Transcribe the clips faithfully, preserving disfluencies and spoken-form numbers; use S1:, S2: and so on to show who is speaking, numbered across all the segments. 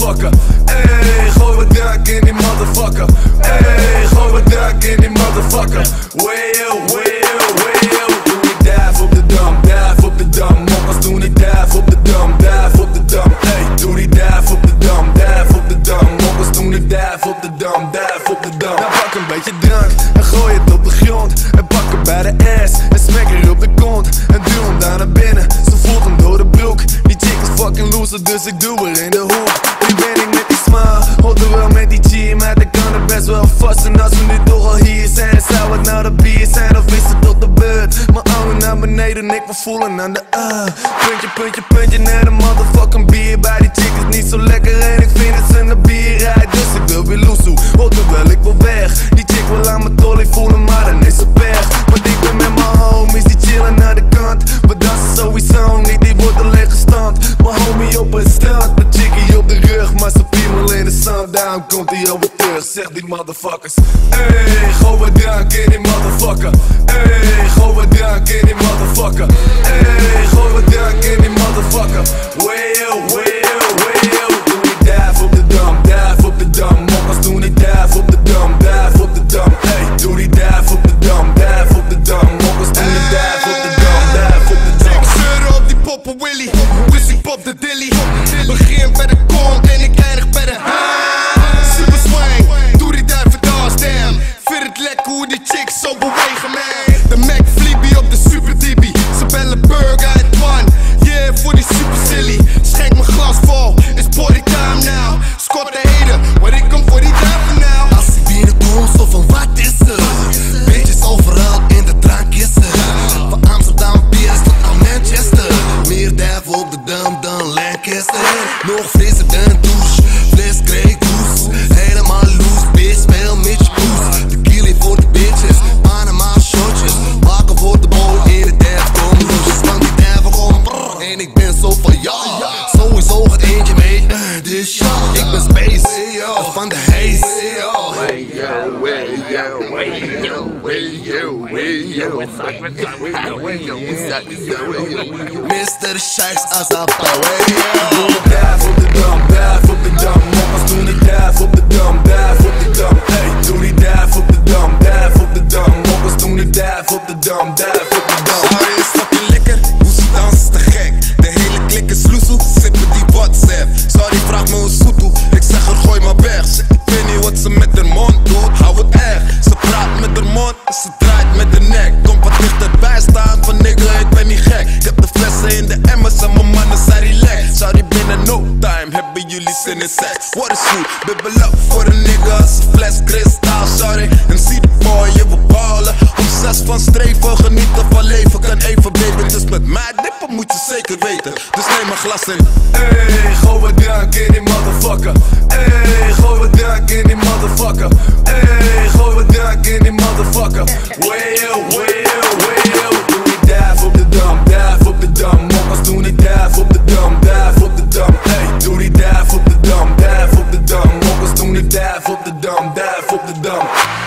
S1: motherfucker. Ey, gooi wat drank in die motherfucker. Ey, gooi wat drank in die motherfucker. Wayo, wayo, wayo. Doe niet dive op de dam, dive op de dam. Mokkers doen niet dive op de dam, dive op de dam. Ey, doe niet dive op de dam, dive op de dam. Mokkers doen niet dive op de dam, dive op de dam. Nou pak een beetje drank en gooi het op de grond. En pak hem bij de ass en smek er op de kont. En duw hem daar naar binnen, ze voelt hem door de broek. Die chick is fucking loser, dus ik doe er in de hoek. Nu ben ik met die smile, hoort er wel met die G. Maar dat kan er best wel vast. En als we nu toch al hier zijn, zou het nou de bier zijn of is het tot de beurt? Mijn armen naar beneden, ik wil voelen aan de uh. Puntje, puntje, puntje naar de motherfucking bier. Bij die chick is niet zo lekker en ik vind het ze een bier rijdt. Dus ik wil weer loesoe, hoort er wel, ik wil weg. Die chick wil aan mijn tol, ik voel hem maar dan is ze pech. Want ik ben met mijn homies, die chillen naar de kant. We dansen sowieso niet, die wordt alleen gestand. Mijn homie op het strand, de chickie op de rug. Maar ze piemel in de zand, daarom komt hij alweer terug. Zeg die motherfuckers. Ey, gooi wat drank in die motherfucker. Ey, gooi wat drank in die motherfucker. Ey, gooi wat drank in die motherfucker. Wayo, wayo, wayo. Doe niet dive op de dam, dive op de dam. Mokkers doen niet dive op de dam, dive op de dam. Ey, doe niet dive op de dam, dive op de dam. Mokkers doen niet dive op de dam, dive op de dam.
S2: Ik zeur op die poppen Willy, dus ik pop de dilly. Begin bij de kont en ik eindig bij de super swing, doe die duiven dans, damn. Vind het lekker hoe die chicks zo bewegen, man. De Mac Flippy op de super D B. Ze bellen burger uit Twan, yeah, voor die super silly. Schenk mijn glas vol, it's party time now. Scott de heden, maar ik kom voor die duiven now.
S3: Als ik binnenkom, zo van wat is er? Beetjes overal in de drank is er. Van Amsterdam, Piers tot aan Manchester. Meer duiven op de dam dan Lancaster. Nog frisser dan douche, fles Grey Goose. Helemaal loose, bitch, speel met je poes. De killie voor de bitches, Panama shotjes. Wakken voor de bol, in de duif kom loesjes. Van die duiven gewoon brrr. En ik ben zo van ja, sowieso gaat eentje mee. Uh, dus ja, ik ben space, uh, van de haze. Mister Shikes als een
S1: Doe niet dive op de dam, dive op de dam. Mokkers doen niet dive op de dam, dive op de dam. Ey, doe niet dive op de dam, dive op de dam. Mokkers doen niet dive op de dam, dive op de dam.
S2: Sorry is fucking lekker, hoe ze dansen is te gek. De hele klik is loesoe, zit met die WhatsApp. Sorry, vraag me hoe zoet toe, ik zeg er gooi maar weg. Ik weet niet wat ze met haar mond doet, hou het echt. Ze praat met haar mond, ze draait met de nek. Kom wat dichterbij staan van nigga, ik ben niet gek. Ik heb de flessen in de emmers en mijn mannen zijn relaxed. Sorry, binnen no time hebben jullie zin in seks. What is goed, bibbel up voor een nigga, een fles kristal, sorry. En zie de boy, je wil ballen. Obsess van streven, genieten van leven, kan even baby. Dus met mij dippen moet je zeker weten, dus neem een glas in.
S1: Ey, gooi wat drank in die motherfucker. Ey, gooi wat drank in die motherfucker. Ey, gooi wat drank in die motherfucker. Wayo, wayo, wayo. Doe niet dive op de dam, dive op de dam. Mokkers doen niet dive op de dam, dive op de dam. Ey, doe niet dive op de dam, dive op de dam. Mokkers doen niet dive op de dam, dive op de dam.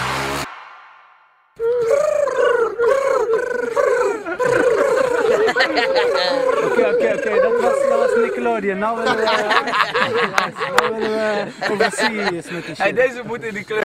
S4: Oké, oké, oké, dat was, dat was Nickelodeon. Nou willen we, nou willen we overseas met die shit.
S5: Hey, deze moet in die kleur.